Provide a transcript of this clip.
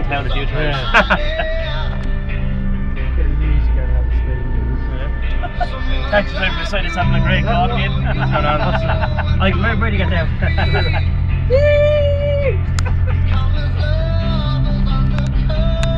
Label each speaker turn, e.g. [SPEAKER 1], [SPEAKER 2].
[SPEAKER 1] town a few times. Taxi driver beside us having a great coffee.
[SPEAKER 2] Like, where do you get down?